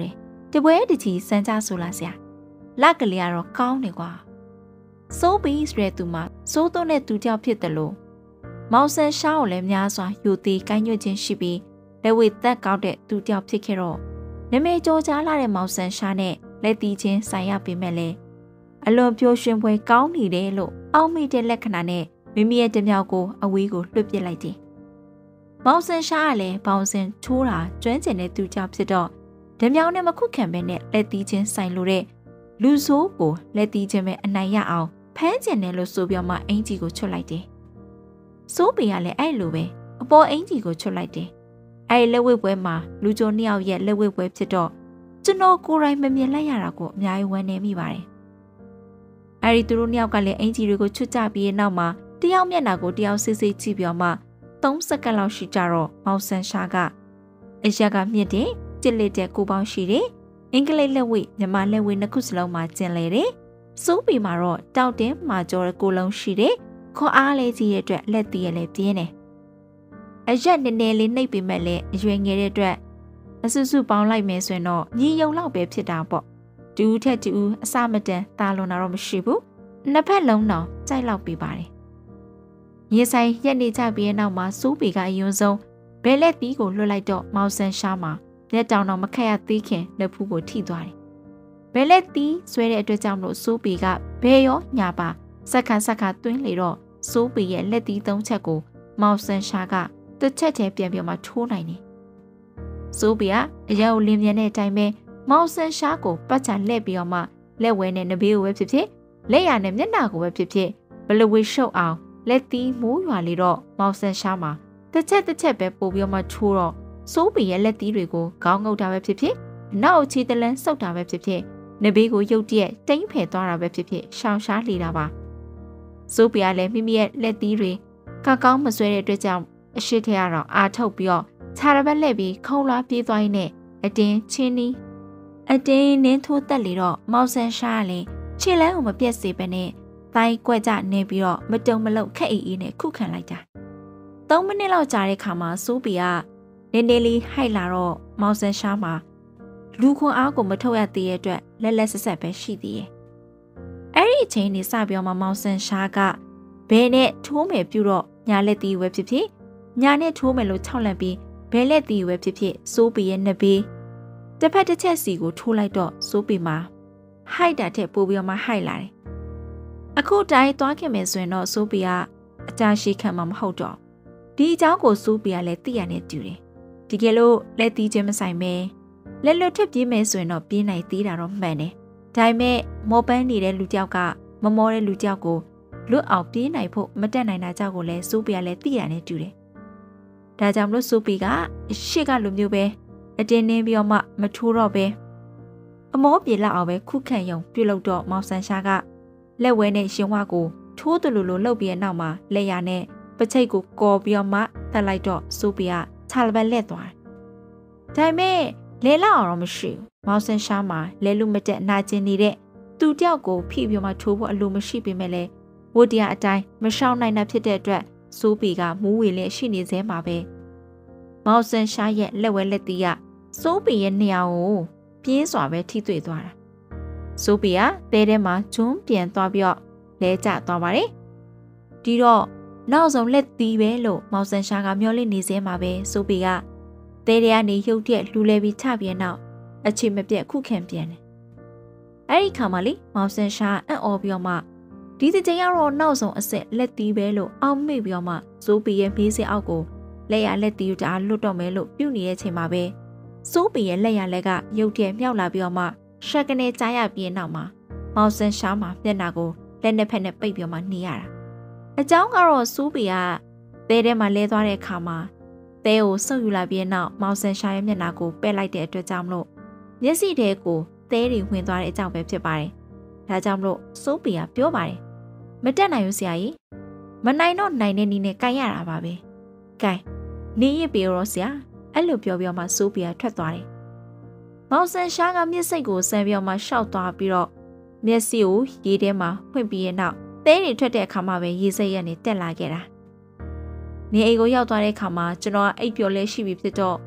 တပွဲတချီစမ်းကြဆိုလားဆရာလက်ကလေးကတော့ကောင်းနေကွာစိုးပြီးဆိုတဲ့သူမှစိုးသွန်းတဲ့သူကြောင့်ဖြစ်တယ်လို့မောင်ဆန်ရှားကိုလည်းများစွာယူသေးကိုင်းညွတ်ခြင်းရှိပြီးလက်ဝဲသက်ကောက်တဲ့သူကြောင့်ဖြစ်ခဲ့တော့နမေကြောကြားလာတဲ့မောင်ဆန်ရှားနဲ့လက်တီးချင်းဆိုင်ရပေမဲ့လည်းအလွန်ပျော်ရွှင်ပွဲကောင်းနေတယ်လို့အောက်မိတဲ့လက္ခဏာနဲ့မိမိရဲ့တမြောက်ကိုအဝေးကိုလွှတ်ပစ်လိုက်တယ်။မောင်ဆန်ရှားကလည်းဘောင်စင်ထိုးတာကျွမ်းကျင်တဲ့သူကြောင့်ဖြစ်တော့တမြောက်နဲ့မခုခံပဲနဲ့လက်တီးချင်းဆိုင်လို့တဲ့လူဆိုးကိုလက်တီးချင်းပဲအနိုင်ရအောင်ဖမ်းကျင်တယ်လို့ဆိုပြီးမှအင်ကြီးကိုချွတ်လိုက်တယ်။စိုးပေကလည်းအဲ့လိုပဲအပေါ်အင်ကြီးကိုချွတ်လိုက်တယ်။အဲ့လက်ဝဲပွဲမှာလူကြို2ယောက်ရဲ့လက်ဝဲပွဲဖြစ်တော့ကျွန်တော်ကိုယ်တိုင်မမြင်လိုက်ရတာကိုအများကြီးဝမ်းနည်းမိပါတယ်။အဲ့ဒီသူတို့2ယောက်ကလည်းအင်ကြီးတွေကိုချွတ်ကြပြီးနောက်မှာတယောက်မျက်နှာကိုတယောက်စစ်စစ်ကြည့်ပြီးမှ3စက္ကန့်လောက်ရှိကြတော့မောင်ဆန်ရှားကအရက်ကမြင့်တယ်ကြစ်လက်တဲ့ကိုပေါင်းရှိတယ်အင်္ဂလိပ်လက်ဝဲမြမလက်ဝဲနှစ်ခုစလုံးမှာကျင်လေတယ်စိုးပီမှာတော့တောက်တင်းမှာကြောတဲ့ကိုလုံးရှိတယ်ခေါ်အားလေးကြီးရဲ့အတွက်လက်တီးရလဲပြင်းတယ်အရက်နည်းနည်းလေးနှိပ်ပေမဲ့လည်းအရွယ်ငယ်တဲ့အတွက်အဆူဆူပေါင်းလိုက်မယ်ဆိုရင်တော့ညီယုံလောက်ပဲဖြစ်တာပေါ့တူးထက်တူးအစမတန်တာလွန်တာတော့မရှိဘူးနှစ်ဖက်လုံးတော့ကြိုက်လောက်ပေးပါတယ်ရေဆိုင်ရက်နေကြပြီးနောက်မှာစိုးပီကအယွန်းဆုံးဘဲလက်တီးကိုလွှတ်လိုက်တော့မောင်ဆန်ရှားမှာလက်တောင်တော့မခက်ရသေးခင်လက်ဖူးကိုထိသွားတယ်ဘဲလက်တီးဆွဲတဲ့အတွက်ကြောင့်မလို့စိုးပီကဘဲရောညာပါစက္ခါသွင်းလေတော့စိုးပီရဲ့လက်တီး3ချက်ကိုမောင်ဆန်ရှားကတစ်ချက်တည်းပြန်ပြီးမှထိုးနိုင်တယ်စိုးပီကအရာကိုလင်းမြန်တဲ့အတိုင်းပဲမောင်ဆန်ရှားကိုပတ်ချလှည့်ပြီးတော့မှလက်ဝဲနဲ့နဘေးကိုပဲဖြစ်ဖြစ်လက်ရနဲ့မျက်နှာကိုပဲဖြစ်ဖြစ်ဘလဝေရှုပ်အောင်လက်တီးမိုးရွာလေတော့မောင်ဆန်ရှားမှာတစ်ချက်ပဲပို့ပြီးမှထိုးတော့စိုးပီရဲ့လက်တီးတွေကိုခေါင်းငုပ်တာပဲဖြစ်ဖြစ်နောက်ချီတလန်းဆုပ်တာပဲဖြစ်ဖြစ်နဘေးကိုရုတ်တရက်တိမ့်ဖယ်သွားတာပဲဖြစ်ဖြစ်ရှောင်ရှားလေတာပါစိုးပီကလည်းမိမိရဲ့လက်တီးတွေကောင်းမဆွဲတဲ့အတွက်ကြောင့်အရှိထရတော့အာထုတ်ပြီးတော့ခြာရပတ်လှည့်ပြီးခုံလာပြေးသွားရင်းနဲ့အတင်းချင်းနီးအတင်းနင်းထိုးတက်လေတော့မောင်ဆန်ရှားကလည်းခြေလန်းကိုမပြတ်စေပဲနဲ့တိုင်းကွက်ကြနေပြီးတော့မတုံမလုံခက်အေးနဲ့ခုခံလိုက်တာ3မိနစ်လောက်ကြာတဲ့ခါမှာစိုးပီကနည်းနည်းလေးဟိုက်လာတော့မောင်ဆန်ရှားမှာလူခွန်အားကိုမထုတ်ရသေးတဲ့အတွက်လက်ဆက်ပဲရှိသေးတယ်အဲ့ဒီအချိန်နေစပြီးတော့မောင်ဆန်ရှားကဘဲနဲ့ထိုးမယ်ပြုတော့ညာလက်တီးဝဲဖြစ်ဖြစ်ညာနဲ့ထိုးမယ်လို့ခြောက်လန့်ပြီးဘဲလက်တီးဝဲဖြစ်ဖြစ်စိုးပီရဲ့နှစ်ဘေးတစ်ဖက်တစ်ချက်စီကိုထိုးလိုက်တော့စိုးပီမှာဟိုက်တာထက်ပိုပြီးတော့မှဟိုက်လာတယ်အခုတိုင်းသွားခင်မယ်ဆိုရင်တော့စိုးပီကအကြရှိခံမှာမဟုတ်တော့ဒီအကြောင်းကိုစိုးပီကလည်းသိရနေတူတယ်ဒီကလို့လက်တီးချင်းမဆိုင်ပဲလက်လွတ်ထွက်ပြေးမယ်ဆိုရင်တော့ပြေးနိုင်သေးတာတော့မှန်တယ်ဒါပေမဲ့မော်ပန်းနေတဲ့လူတယောက်ကမမောတဲ့လူတယောက်ကိုလွတ်အောင်ပြေးနိုင်ဖို့မတက်နိုင်တာကြောင့်ကိုလည်းစိုးပီကလည်းသိရနေတူတယ်ဒါကြောင့်မလို့စိုးပီကရှေ့ကလူမျိုးပဲအတင်းနှင်းပြီးတော့မှမထိုးတော့ပဲအမောပြေလောက်အောင်ပဲခုခံရုံပြုတ်လို့တော့မောင်ဆန်ရှားကလက်ဝဲနဲ့ရှင်ဝါကိုထိုးတယ်လို့လှုပ်ပြီးတဲ့နောက်မှာလက်ရနဲ့ပချိတ်ကိုကော်ပြီးတော့မှတက်လိုက်တော့စိုးပီကခြာလပတ်လက်သွားတယ်ဒါပေမဲ့လဲလောက်အောင်တော့မရှိဘူးမောင်ဆန်ရှားမှာလဲလူမတက်နာကျင်နေတဲ့သူတယောက်ကိုဖိပြီးမှထိုးဖို့အလိုမရှိပေမဲ့လဲဝတ်တရားအတိုင်းမရှောင်နိုင်တာဖြစ်တဲ့အတွက်စိုးပီကမူးဝေလျက်ရှိနေသေးမှာပဲမောင်ဆန်ရှားရဲ့လက်ဝဲလက်တီးကစိုးပီရဲ့နေရာကိုပြင်းစွာပဲထိတွေ့သွားတာစိုးပီကတဲထဲမှာဂျွန်းပြန်သွားပြီးတော့လဲကျသွားပါတယ်ဒီတော့နောက်ဆုံးလက်တီးပဲလို့မောင်ဆန်ရှားကမျောလင့်နေသေးမှာပဲစိုးပီကတဲထဲကနေရုတ်တရက်လူလဲပြီးချပြင်းနောက်အခြေမပြတ်ခုခံပြန်တယ်အဲ့ဒီခါမှာလေမောင်ဆန်ရှားအံ့ဩပြီးတော့မှဒီတစ်ချိန်ကတော့နောက်ဆုံးအဆက်လက်တီးပဲလို့အောက်မေ့ပြီးတော့မှစိုးပီရဲ့မေးစအောက်ကိုလက်ရလက်တီးတအားလွတ်တော့မယ်လို့ပြုတ်နေတဲ့အချိန်မှာပဲစိုးပီရဲ့လက်ရလက်ကရုတ်တရက်မြောက်လာပြီးတော့မှရှက်ကနေကြားရပြီးနောက်မှာမောင်ဆန်ရှားမှာမျက်နှာကိုလက်နဲ့ဖက်နဲ့ပိတ်ပြီးမှနေရတာအကြောင်းကတော့စိုးပီကသဲထဲမှာလဲသွားတဲ့အခါမှာသဲကိုဆုပ်ယူလာပြီးနောက်မောင်ဆန်ရှားရဲ့မျက်နှာကိုပက်လိုက်တဲ့အတွက်ကြောင့်မလို့မျက်စိထဲကိုသဲတွေဝင်သွားတဲ့အကြောင်းပဲဖြစ်ပါတယ်ဒါကြောင့်မလို့စိုးပီကပြောပါတယ်မတက်နိုင်ဘူးဆရာကြီးမနိုင်တော့နိုင်တဲ့နည်းနဲ့ကိုင်ရတာပါပဲကိုင်နေရပြေရောဆရာအဲ့လိုပြောပြီးမှစိုးပီကထွက်သွားတယ်မောင်ဆန်ရှားကမျက်စိကိုဆန်ပြီးမှရှောက်သွားပြီးတော့မျက်စိကိုရေထဲမှာဖွင့်ပြီးရဲ့နောက်သဲတွေထွက်တဲ့အခါမှာပဲရေစိတ်ရက်နေတက်လာခဲ့တာနေအိမ်ကိုရောက်သွားတဲ့အခါမှာကျွန်တော်ကအိပ်ပျော်လဲရှိပြီဖြစ်တော့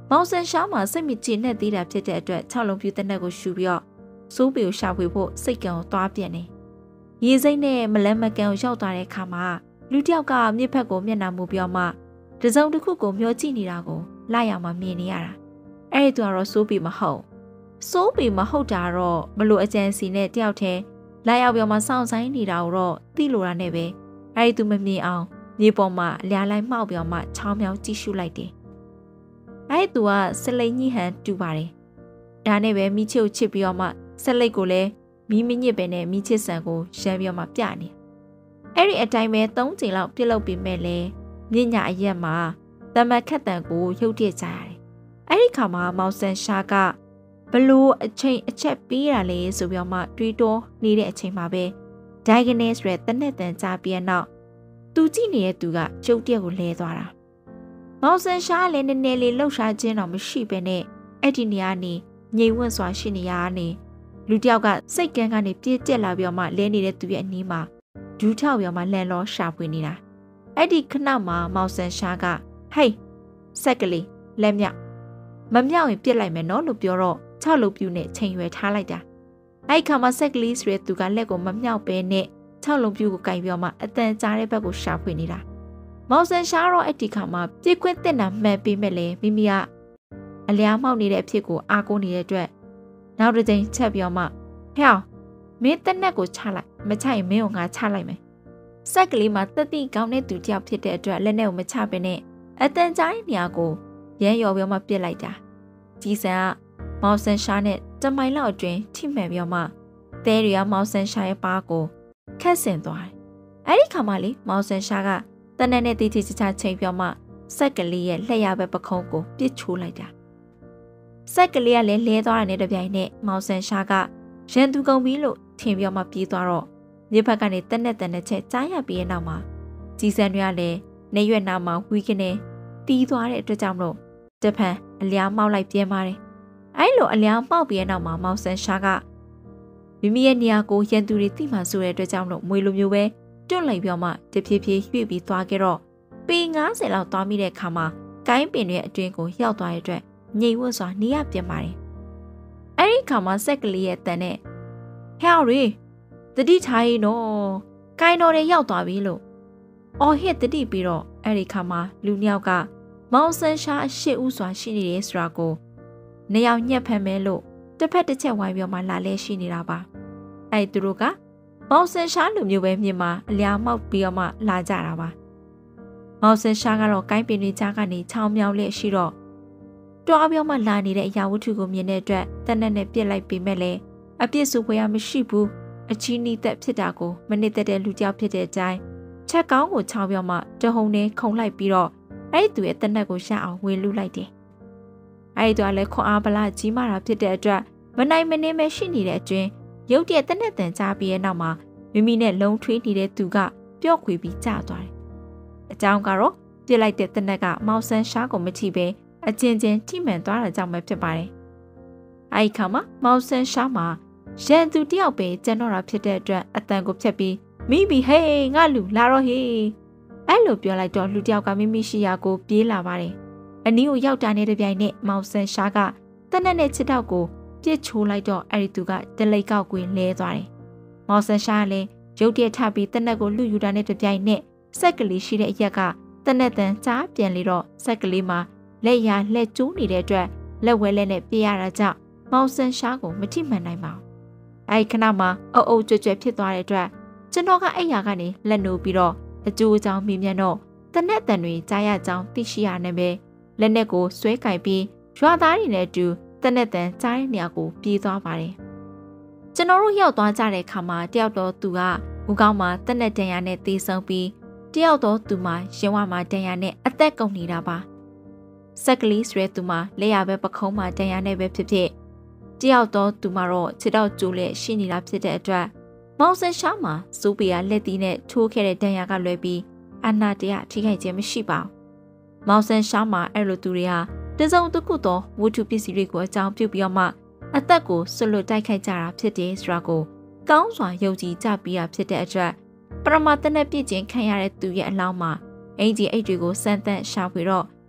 မောင်ဆန်ရှားမှာစိတ်မကြည်နဲ့သေးတာဖြစ်တဲ့အတွက်6လုံးပြူတနက်ကိုရှူပြီးတော့စိုးပီကိုရှာဖွေဖို့စိတ်ကံကိုသွားပြက်နေရေစိမ့်နဲ့မလန်းမကန်ကိုရောက်သွားတဲ့အခါမှာလူတစ်ယောက်ကမြစ်ဖက်ကိုမျက်နှာမူပြောမှတစုံတစ်ခုကိုမျောကြည့်နေတာကိုလိုက်ရမှမြင်နေရတာအဲ့ဒီသူကတော့စိုးပီမဟုတ်စိုးပီမဟုတ်တာတော့ဘလို့အကြံစီနဲ့တယောက်တည်းလိုက်ရောက်ပြောမှစောင့်ဆိုင်နေတာကိုတော့သိလိုတာနဲ့ပဲအဲ့ဒီသူမမြင်အောင်မြေပေါ်မှာအလျားလိုက်မှောက်ပြောမှချောင်းမြောင်းကြည့်ရှုလိုက်တယ်အဲ့ဒီသူကစလိန်ကြီးဟန်တူပါတယ်ဒါနဲ့ပဲမိချစ်ကိုချစ်ပြီးတော့မှဆက်လိတ်ကိုလည်းမီးမညစ်ပဲနဲ့မိချစ်ဆန်ကိုရမ်းပြီးတော့မှပြနေအဲ့ဒီအတိုင်းပဲ3ချိန်လောက်ပြစ်လုပ်ပြီးမဲ့လဲမြင့်ညာအရက်မှာတမတ်ခက်တန်ကိုရုတ်တရက်ကြရတယ်အဲ့ဒီခါမှာမောင်ဆန်ရှာကဘလို့အချိန်အချက်ပေးရလဲဆိုပြီးတော့မှတွေးတောနေတဲ့အချိန်မှာပဲဒိုင်ဂနဲဆိုတဲ့တနက်တန်ကြားပြီးနောက်သူကြည့်နေတဲ့သူကကျုပ်တရက်ကိုလဲသွားတာမောင်ဆန်ရှာလည်းနည်းနည်းလေးလှုပ်ရှားခြင်းတော့မရှိပဲနဲ့အဲ့ဒီနေရာနေငြိမ်ဝှက်စွာရှိနေရကနေလူတယောက်ကစိတ်ကန်းကနေပြည့်ကျက်လာပြီးတော့မှလဲနေတဲ့သူရဲ့အနီးမှာဒူးထောက်ပြီးတော့မှလန်လောရှာဖွေနေတာအဲ့ဒီခဏမှာမောင်ဆန်ရှာကဟေးဆက်ကလေးလက်မြောက်မမြောက်ရင်ပြစ်လိုက်မယ်နော်လို့ပြောတော့6လုံးပြူနဲ့ချိန်ရွယ်ထားလိုက်တာအဲ့ခါမှာဆက်ကလေးဆိုတဲ့သူကလက်ကိုမမြောက်ပဲနဲ့6လုံးပြူကိုကင်ပြီးတော့မှအတန်ကြားတဲ့ဘက်ကိုရှာဖွေနေတာမောင်ဆန်ရှာတော့အဲ့ဒီခါမှာပြစ်ခွင့်တက်တာမှန်ပေးမဲ့လေမိမိကအလျားမှောက်နေတဲ့အဖြစ်ကိုအားကိုးနေတဲ့အတွက်နောက်တစ်ချိန်ချက်ပြောမှဟဲ့မင်းတက်နက်ကိုချလိုက်မချရင်မင်းကိုငါချလိုက်မယ်ဆက်ကလေးမှာတက်တိကောင်းတဲ့သူတယောက်ဖြစ်တဲ့အတွက်လက်နဲ့ကိုမချပင်နဲ့အတန်ကြားနေရာကိုရမ်းရော်ပြောမှပြစ်လိုက်တာကြီးစံကမောင်ဆန်ရှာနဲ့တမိုင်လောက်အတွင်းထိမှန်ပြောမှသဲတွေကမောင်ဆန်ရှာရဲ့ပါးကိုခက်ဆင်သွားတယ်အဲ့ဒီခါမှလေမောင်ဆန်ရှာကတနက်နဲ့တီးတီးချာချာချိန်ပြောမှဆက်ကလေးရဲ့လှည့်ရပဲပခုံးကိုပြစ်ချိုးလိုက်တာဆက်ကလေးကလည်းလဲသွားတာနဲ့တပြိုင်နက်မောင်ဆန်ရှာကရန်သူကုန်ပြီလို့ထင်ပြောမှပြေးသွားတော့မြေဖက်ကနေတက်နဲ့ချက်ကြားရပြီးတဲ့နောက်မှာကြီးစံတွေကလည်းနေရွက်နာမှာဝီကနေတီးသွားတဲ့အတွက်ကြောင့်မလို့တဖန်အလျားမှောက်လိုက်ပြင်းပါတယ်အဲ့လိုအလျားမှောက်ပြီးတဲ့နောက်မှာမောင်ဆန်ရှာကမိမိရဲ့နေရာကိုရန်သူတွေတိမှဆိုတဲ့အတွက်ကြောင့်လို့မွေလိုမျိုးပဲတွန့်လိုက်ပြောမှတဖြည်းဖြည်းရွှေ့ပြီးသွားခဲ့တော့ပေ90လောက်သွားမိတဲ့အခါမှာကိုင်းပင်ရဲ့အတွင်းကိုရောက်သွားတဲ့အတွက်ငြိမ်ဝှက်စွာနေရပြန်ပါတယ်အဲ့ဒီခါမှာဆက်ကလေးရဲ့တန်နဲ့ဟဲ့ရီတတိထားရင်တော့ကိုင်းတော်တွေရောက်သွားပြီလို့အော်ဟစ်တတိပြီးတော့အဲ့ဒီခါမှာလူနှစ်ယောက်ကမောင်ဆန်ရှာအရှိဦးစွာရှိနေတယ်ဆိုတာကိုနှစ်ယောက်ညက်ဖမ်းမဲလို့တစ်ဖက်တစ်ချက်ဝိုင်းပြောမှလာလဲရှိနေတာပါအဲ့သူတို့ကမောင်ဆန်ရှာလူမျိုးပဲမြင်မှာအလျားမောက်ပြီးတော့မှလာကြတာပါမောင်ဆန်ရှာကတော့ကိုင်းပင်တွေကြားကနေချောင်းမြောင်းလက်ရှိတော့တွားပြောမှလာနေတဲ့အရာဝတ္ထုကိုမြင်တဲ့အတွက်တနက်နဲ့ပြစ်လိုက်ပေမဲ့လည်းအပြစ်စုဖွယ်ရမရှိဘူးအချီးနီးသက်ဖြစ်တာကိုမနစ်သက်တဲ့လူကြောက်ဖြစ်တဲ့အတိုင်းချက်ကောင်းကိုချောင်းပြောမှတဟုန်နဲ့ခုံလိုက်ပြီးတော့အဲ့ဒီသူရဲ့တနက်ကိုရအောင်ဝေလူလိုက်တယ်အဲ့ဒီတော့လည်းခွန်အားဗလာကြီးမာတာဖြစ်တဲ့အတွက်မနိုင်မနှင်းပဲရှိနေတဲ့အကျွင်းရုတ်တရက်တနက်တန်ကြားပြီးရဲ့နောက်မှာမိမိနဲ့လုံထွေးနေတဲ့သူကပျော့ခွေပြီးကျသွားတယ်အကြောင်းကတော့ပြစ်လိုက်တဲ့တနက်ကမောင်ဆန်ရှားကိုမထိပဲအချင်းချင်းထိမှန်သွားတာကြောင့်ပဲဖြစ်ပါတယ်အဲ့ဒီခါမှာမောင်ဆန်ရှားမှာရန်သူတယောက်ပဲကျန်တော့တာဖြစ်တဲ့အတွက်အတန်ကိုဖြတ်ပြီးမိမိဟေးငါလူလာတော့ဟေးအဲ့လိုပြောလိုက်တော့လူတယောက်ကမိမိရှိရာကိုပြေးလာပါတယ်အနီးကိုရောက်တာနဲ့တပြိုင်နက်မောင်ဆန်ရှားကတနက်နဲ့ချစ်တော့ကိုပြစ်ချိုးလိုက်တော့အဲ့ဒီသူကဒလိတ်ကောက်ကွင်းလဲသွားတယ်မောင်ဆန်ရှားကလည်းရုတ်တရက်ထပြီးတနက်ကိုလူယူတာနဲ့တပြိုင်နက်ဆက်ကလေးရှိတဲ့အရက်ကတနက်တန်ကြားပြန်လေတော့ဆက်ကလေးမှာလက်ရလက်ကျိုးနေတဲ့အတွက်လက်ဝဲလက်နဲ့ပြေးရတာကြောင့်မောင်ဆန်ရှားကိုမထိမှန်နိုင်ပါဘူးအဲ့ခဏမှာအုပ်ကြွကြွဖြစ်သွားတဲ့အတွက်ကျွန်တော်ကအဲ့ရကနေလက်နိုးပြီးတော့အကျိုးအကြောင်းမြင်မြန်တော့တနက်တန်တွေကြားရကြောင်းသိရှိရနေပဲလက်နဲ့ကိုဆွဲကင်ပြီးရွာသားတွေနဲ့အတူတနက်တန်ကြားတဲ့နေရာကိုပြေးသွားပါတယ်ကျွန်တော်တို့ရောက်သွားကြတဲ့အခါမှာတယောက်တော့သူကဦးကောင်းမှာတနက်တန်ရနဲ့တေးဆုံးပြီးတယောက်တော့သူမှာရင်ဝမှာတန်ရနဲ့အသက်ကုန်နေတာပါဆက်ကလေးဆိုတဲ့သူမှာလက်ရပဲပခုံးမှာတန်ရနဲ့ပဲဖြစ်ဖြစ်တယောက်တော့သူမှာတော့ခြေတော့ကျိုးလက်ရှိနေတာဖြစ်တဲ့အတွက်မောင်ဆန်ရှားမှာစူးပီယာလက်သီးနဲ့ထိုးခဲ့တဲ့တန်ရကလွဲပြီးအနာတရထိခိုက်ခြင်းမရှိပါဘူးမောင်ဆန်ရှားမှာအဲ့လိုသူတွေဟာတစုံတစ်ခုသောဝတ္ထုပစ္စည်းတွေကိုအကြောင်းပြုပြီးတော့မှအသက်ကိုဆွလွတ်တိုက်ခိုက်ကြတာဖြစ်တယ်ဆိုတာကိုကောင်းစွာယုံကြည်ကြပြီးတာဖြစ်တဲ့အတွက်ပရမတနက်ပြည့်ခြင်းခံရတဲ့သူရဲ့အလောင်းမှာအင်ဂျီအိတ်တွေကိုစမ်းသပ်ရှာဖွေတော့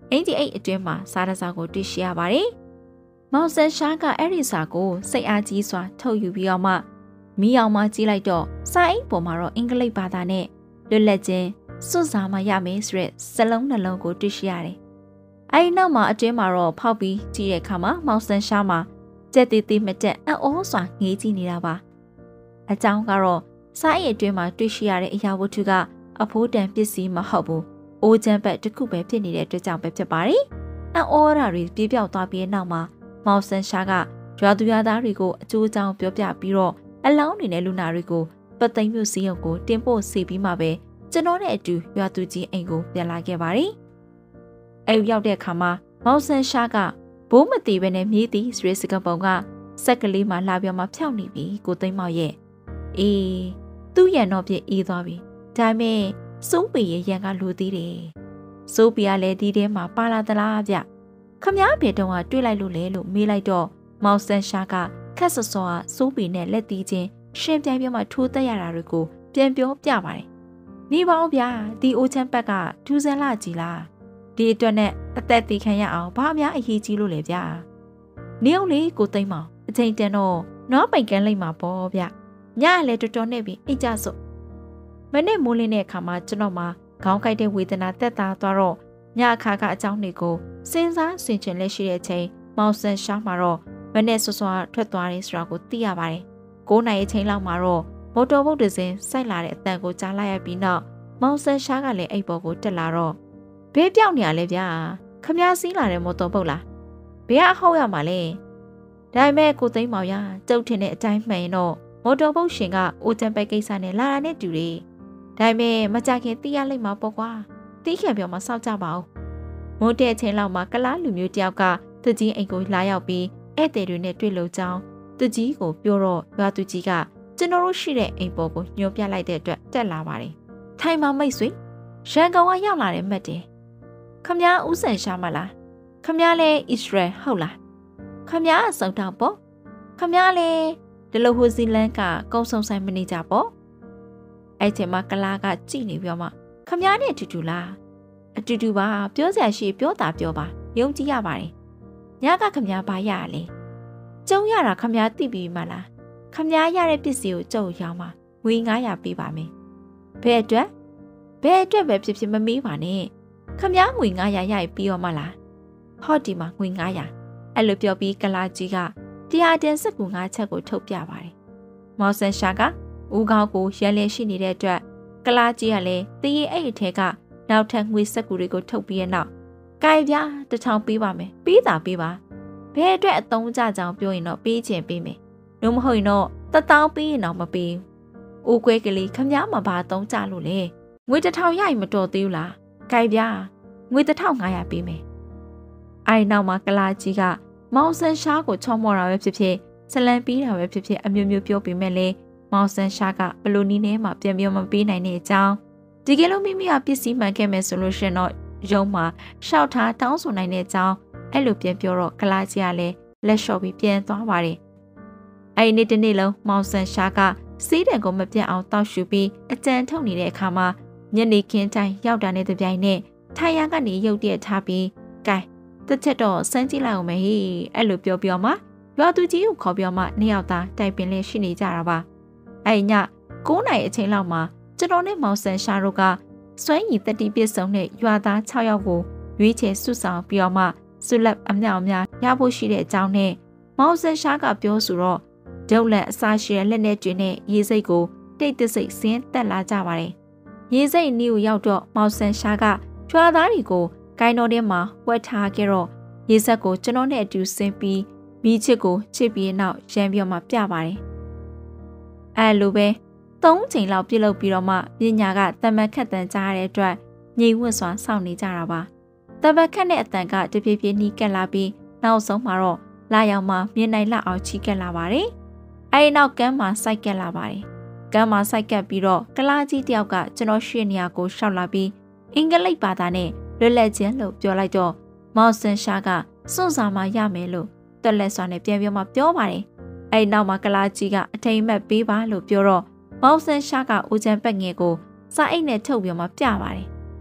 အင်ဂျီအိတ်အတွင်းမှာစာတစောင်ကိုတွေ့ရှိရပါတယ်။မောင်ဆန်ရှားကအဲ့ဒီစာကိုစိတ်အားကြီးစွာထုတ်ယူပြီးတော့မှမီးအောင်မှကြည့်လိုက်တော့စာအိတ်ပေါ်မှာတော့အင်္ဂလိပ်ဘာသာနဲ့လွတ်လပ်ခြင်းစွန့်စားမှရမယ်ဆိုတဲ့စလုံးနှလုံးကိုတွေ့ရှိရတယ်။အဲဒီနောက်မှာအတွင်းမှာတော့ဖောက်ပြီးကြည့်တဲ့အခါမှာမောင်ဆန်ရှားမှာကြက်တီတီမတက်အံ့ဩစွာငေးကြည့်နေတာပါ။အကြောင်းကတော့စာအိတ်အတွင်းမှာတွေ့ရှိရတဲ့အရာဝတ္ထုကအဖိုးတန်ပစ္စည်းမဟုတ်ဘူး။အိုးချမ်းပတ်တစ်ခုပဲဖြစ်နေတဲ့အတွက်ကြောင့်ပဲဖြစ်ပါတယ်။အံ့ဩတာတွေပြေးပြောက်သွားပြီးတဲ့နောက်မှာမောင်ဆန်ရှားကရွာသူရွာသားတွေကိုအကျိုးအကြောင်းပြောပြပြီးတော့အလောင်းတွေနဲ့လူနာတွေကိုပတ်သိမ်းမြို့စီးရုံကိုတင်ပို့စီပြီးမှပဲကျွန်တော်နဲ့အတူရွာသူကြီးအိမ်ကိုပြန်လာခဲ့ပါတယ်။အိမ်ရောက်တဲ့အခါမှာမောင်ဆန်ရှားကဘိုးမတီးပဲနဲ့မြေးသည်ဆိုတဲ့စကားပုံကစက်ကလေးမှလာပြောမှဖြောက်နေပြီကိုသိမ်းမောက်ရဲ့အေးသူ့ရန်တော့ပြည့်အေးသွားပြီဒါပေမဲ့စိုးပီရဲ့ရန်ကလူသေးတယ်စိုးပီကလည်းဒီထဲမှာပါလာသလားဗျခမည်းဘေတုံးကတွေးလိုက်လို့လေလို့မေးလိုက်တော့မောင်ဆန်ရှားကခက်ဆော့ဆော့ကစိုးပီနဲ့လက်တီးချင်းရှင်းပြိုင်ပြမှထိုးတက်ရတာတွေကိုပြန်ပြောပြပါတယ်နေပါဦးဗျာဒီအိုချမ်းဘက်ကထူးဆန်းလာကြီးလားဒီအတွက်နဲ့အသက်တည်ခံရအောင်ဘာအများအရေးကြီးလို့လဲဗျာနေအောင်လေးကိုသိမ်းမောင်အချိန်တန်တော့နောပိုင်ကန်လိုက်မှာပေါ့ဗျညလည်းတော်တော်နဲ့ပြီးအိတ်ကြစို့မနေ့မိုးလင်းတဲ့အခါမှာကျွန်တော်မှာခေါင်းကိုက်တဲ့ဝေဒနာတက်တာသွားတော့ညအခါကအကြောင်းတွေကိုစဉ်းစားဆင်ခြင်လက်ရှိတဲ့အချိန်မောင်ဆန်ရှားမှာတော့မနေ့စောစောထွက်သွားတယ်ဆိုတာကိုသိရပါတယ်9နာရီအချိန်လောက်မှာတော့မော်တော်ဘုတ်တစ်စင်းစိုက်လာတဲ့အတန်ကိုကြားလိုက်ရပြီးနောက်မောင်ဆန်ရှားကလည်းအိပ်ပေါ်ကိုတက်လာတော့ဘေးပြောက်နေရလဲဗျာခမည်းစီးလာတဲ့မော်တော်ဘုတ်လားဘေးကအဟောက်ရမှာလဲဒါပေမဲ့ကိုသိမ်းမောင်ရကျုပ်ထင်တဲ့အတိုင်းမှန်ရင်တော့မော်တော်ဘုတ်ရှင်ကအိုတန်ပဲကိစ္စနဲ့လာတာနဲ့တူတယ်ဒါပေမဲ့မကြခင်သိရလိမ့်မှာပေါ့ကွာတီးခံပြောမှစောက်ကြပါဦးမိုးတဲ့အချိန်လောက်မှာကလားလူမျိုးတယောက်ကသူကြီးအိမ်ကိုလာရောက်ပြီးဧည့်သည်တွေနဲ့တွေ့လို့ကြောင်းသူကြီးကိုပြောတော့ရွာသူကြီးကကျွန်တော်တို့ရှိတဲ့အိမ်ပေါ်ကိုညွှန်ပြလိုက်တဲ့အတွက်တက်လာပါတယ်ထိုင်မှာမိတ်ဆွေရန်ကုန်ကရောက်လာတဲ့မတ်တယ်ခမည်းဦးဆန်ရှားမလားခမည်းလဲဣသရေလဟုတ်လားခမည်းအစုံတောင်ပေါ့ခမည်းလဲဒီလိုဟိုဇီလန်ကကုန်းဆုံဆိုင်မနေကြပေါ့အဲ့ချိန်မှာကလာကကြည်နေပြောမှခမည်းနဲ့အတူတူလားအတူတူပါပြောစရာရှိပြောတာပြောပါယုံကြည်ရပါတယ်ညကခမည်းဘာရရလဲကျုံရတာခမည်းသိပြီးမှလားခမည်းရတဲ့ပစ္စည်းကိုကျုံရောင်းမှာငွေ900ပေးပါမယ်ဘယ်အတွက်ပဲဖြစ်ဖြစ်မမေးပါနဲ့ခမည်းငွေ900ရရပြီးရောမလားဟော့ဒီမှာငွေ900အဲ့လိုပြောပြီးကလာကြီးကတရားတင်စက်ကူ9ချက်ကိုထုတ်ပြပါတယ်မောင်ဆန်ရှာကဦးခေါင်းကိုရန်လျက်ရှိနေတဲ့အတွက်ကလာကြီးကလည်းတရေအဲ့အထက်ကနောက်ထပ်ငွေစက်ကူတွေကိုထုတ်ပြီးရဲ့နောက်ကဲပြ1000ပေးပါမယ်ပေးတာပေးပါဘယ်အတွက်အသုံးကျကြောင်ပြောရင်တော့ပေးချင်ပေးမယ်လို့မဟုတ်ရင်တော့1000ပေးရင်တော့မပေးဘူးဦးကွဲကလေးခမည်းမှာဘာအသုံးကျလို့လဲငွေ1000ရရင်မတော်သေးဘူးလားကဲပြငွေ1500ပေးမယ်အဲ့နောက်မှာကလာကြီးကမောင်ဆန်ရှားကိုချောမော်တာပဲဖြစ်ဖြစ်ဆလန်ပြီးတာပဲဖြစ်ဖြစ်အမျိုးမျိုးပြောပြီးမဲ့လေမောင်ဆန်ရှားကဘလိုနီးနဲ့မှပြန်ပြောမပေးနိုင်တဲ့အကြောင်းဒီကလေးမိမိကပစ္စည်းမှန်ခဲ့မယ်ဆိုလို့ရှင်တော့ရုံးမှာရှောက်ထားတောင်းဆိုနိုင်တဲ့အကြောင်းအဲ့လိုပြန်ပြောတော့ကလာကြီးကလည်းလက်လျှော့ပြီးပြန်သွားပါတယ်အဲ့ဒီနေ့လုံးမောင်ဆန်ရှားကစီးတံကိုမပြတ်အောင်တောက်ရှူပြီးအကြံထုတ်နေတဲ့အခါမှာညနေခင်းတိုင်းရောက်တာနဲ့တပြိုင်နက်ထိုင်ရကနေရုတ်တရက်ထားပြီးကဲတစ်ချက်တော့စမ်းကြည့်လိုက်အောင်မေဟေးအဲ့လိုပြောမှရွာသူကြီးကိုခေါ်ပြောမှနှစ်ယောက်သားတိုင်ပင်လေးရှိနေကြတာပါအဲ့ည9နာရီအချိန်လောက်မှာကျွန်တော်နဲ့မောင်ဆန်ရှာတို့ကစွမ်းရည်တတိပြည့်စုံတဲ့ရွာသား6ယောက်ကိုရွေးချယ်စုဆောင်ပြီးတော့မှဆွလက်အမြောက်အများရဖို့ရှိတဲ့အကြောင်းနဲ့မောင်ဆန်ရှာကပြောဆိုတော့ဒုတ်လက်အစားရှိတဲ့လက်နဲ့ကျွင်းတဲ့ရေစိတ်ကိုတိတ်တဆိတ်ဆင်းတက်လာကြပါတယ်ရေစိတ်နီးကိုရောက်တော့မောင်ဆန်ရှာကရွာသားတွေကိုကိုင်းတော်ထဲမှာဝက်ထားခဲ့တော့ရေစက်ကိုကျွန်တော်နဲ့အတူဆင်းပြီးမိချစ်ကိုချစ်ပြီးနောက်ရမ်းပြီးတော့မှပြပါတယ်အဲလိုပဲ3ချိန်လောက်ပြစ်လုပ်ပြီးတော့မှပညာကတမန်ခတ်တန်ကြားရတဲ့အတွက်ငြိမ်ဝှက်စွာစောင့်နေကြတာပါတမန်ခတ်တဲ့အတန်ကတဖြည်းဖြည်းနီးကပ်လာပြီးနောက်ဆုံးမှာတော့လာရောက်မှမြင်နိုင်လောက်အောင်ချီကပ်လာပါတယ်အဲဒီနောက်ကမ်းမှာစိုက်ကပ်လာပါတယ်ကမ်းမှာစိုက်ကပ်ပြီးတော့ကလာကြီးတယောက်ကကျွန်တော်ရှေ့နေရာကိုရှောက်လာပြီးအင်္ဂလိပ်ဘာသာနဲ့လွတ်လပ်ခြင်းလို့ပြောလိုက်တော့မောင်ဆန်ရှာကစွန့်စားမှရမယ်လို့တက်လက်စွာနဲ့ပြန်ပြောမှပြောပါတယ်အဲဒီနောက်မှာကလာကြီးကအထိန်မက်ပေးပါလို့ပြောတော့မောင်ဆန်ရှာကဦးချမ်းပက်ငယ်ကိုစာအိတ်နဲ့ထုတ်ပြီးမှပြပါတယ်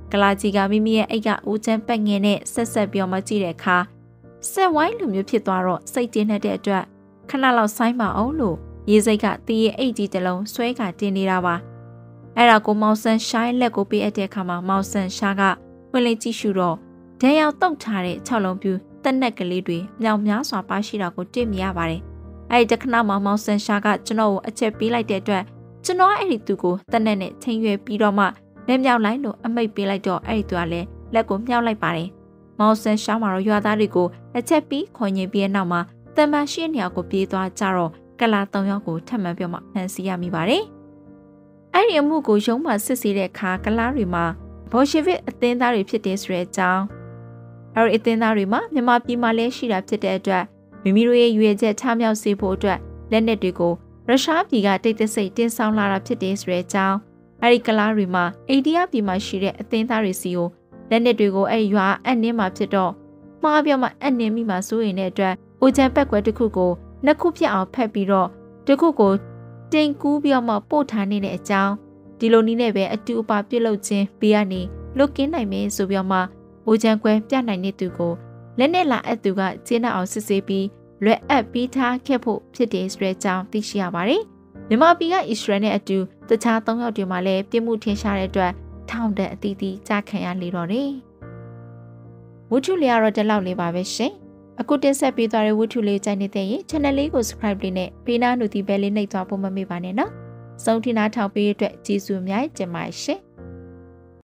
ကလာကြီးကမိမိရဲ့အိတ်ကဦးချမ်းပတ်ငင်နဲ့ဆက်ပြောမှကြည့်တဲ့အခါဆက်ဝိုင်းလိုမျိုးဖြစ်သွားတော့စိတ်ကျဉ်တဲ့အတွက်ခဏလောက်ဆိုင်းမအောင်လို့ရေစိတ်ကတီးရဲ့အိတ်ကြီးတစ်လုံးဆွဲကတင်နေတာပါအဲ့ဒါကိုမောင်ဆန်ရှိုင်းလက်ကိုပေးအပ်တဲ့အခါမှာမောင်ဆန်ရှားကဝင်လေကြည့်ရှုတော့ဒဏ်ရောက်တုတ်ထားတဲ့6လုံးပြူတက်နက်ကလေးတွေမြောင်များစွာပါရှိတာကိုတွေ့မြင်ရပါတယ်အဲ့ဒီတခဏမှာမောင်ဆန်ရှားကကျွန်တော်ကိုအချက်ပေးလိုက်တဲ့အတွက်ကျွန်တော်အဲ့ဒီသူကိုတက်နက်နဲ့ချင်းရွယ်ပြီးတော့မှလက်မြောက်လိုက်လို့အမိတ်ပေးလိုက်တော့အဲ့ဒီသူကလည်းလက်ကိုမြှောက်လိုက်ပါတယ်မောင်ဆန်ရှားမှာတော့ရွာသားတွေကိုအချက်ပြီးခေါ်ညင်ပြီးတဲ့နောက်မှာတမန်ရှိနေရာကိုပြေးသွားကြတော့ကလာ3ယောက်ကိုထပ်မံပြောမှဖန်ဆီးရမိပါတယ်အဲ့ဒီအမှုကိုရုံးမှစစ်ဆေးတဲ့အခါကလာတွေမှာဘော်ရှေဗစ်အသင်းသားတွေဖြစ်တဲ့ဆိုတဲ့အကြောင်းအဲ့ဒီအသင်းသားတွေမှာမြန်မာပြည်မှာလည်းရှိတာဖြစ်တဲ့အတွက်မိမိတို့ရဲ့ရွေချက်ချမြောက်စေဖို့အတွက်လက်နက်တွေကိုရုရှားပြည်ကတိတ်တဆိတ်တင်ဆောင်လာတာဖြစ်တဲ့ဆိုတဲ့အကြောင်းအဲ့ဒီကလာတွေမှာအိန္ဒိယပြည်မှာရှိတဲ့အသင်းသားတွေစီကိုလက်နက်တွေကိုအဲ့ရွာအနှင်းမှာဖြစ်တော့မှားပြောမှအနှင်းမိမှာစိုးရင်တဲ့အတွက်ဦးချမ်းပက်ကွက်တစ်ခုကိုနှစ်ခုပြတ်အောင်ဖက်ပြီးတော့တစ်ခုကိုတင်ကူးပြီးမှပို့ထားနေတဲ့အကြောင်းဒီလိုနည်းနဲ့ပဲအတူအပါပြုတ်လုခြင်းဘေးကနေလွတ်ကင်းနိုင်မယ်ဆိုပြီးမှဦးချမ်းကွဲပြနိုင်တဲ့သူကိုလက်နဲ့လာအပ်သူကကျင်းအောင်စစ်ဆေးပြီးလွယ်အပ်ပြီးထားခဲ့ဖို့ဖြစ်တဲ့ဆိုတဲ့အကြောင်းသိရှိရပါတယ်မြန်မာပြည်ကအစ္စရေးနဲ့အတူတခြား3ယောက်တွေမှာလည်းပြစ်မှုထင်ရှားတဲ့အတွက်ထောင်ဒဏ်အသီးသီးကြားခံရလေတော့တယ်ဝတ္ထုလေးကတော့ဒီလောက်လေးပါပဲရှင်အခုတင်ဆက်ပေးသွားတဲ့ဝတ္ထုလေးကြိုက်နေတဲ့ရင် channel လေးကို subscribe လေးနဲ့ဘေးနား notification လေးနှိပ်သွားဖို့မမေ့ပါနဲ့နော်ဆုံးထိနာထောက်ပေးရတဲ့အတွက်ကျေးဇူးအများကြီးတင်ပါတယ်ရှင်